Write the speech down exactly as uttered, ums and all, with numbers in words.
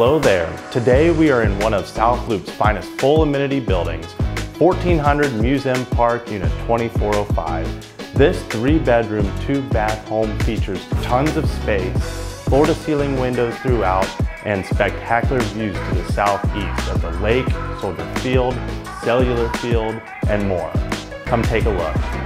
Hello there. Today we are in one of South Loop's finest full amenity buildings, fourteen hundred Museum Park, Unit twenty-four oh five. This three bedroom, two bath home features tons of space, floor to ceiling windows throughout, and spectacular views to the southeast of the lake, Soldier Field, Cellular Field, and more. Come take a look.